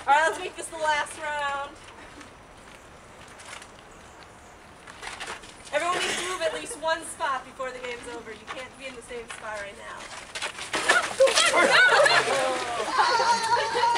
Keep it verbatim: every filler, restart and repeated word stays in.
Alright, let's make this the last round. Everyone needs to move at least one spot before the game's over. You can't be in the same spot right now.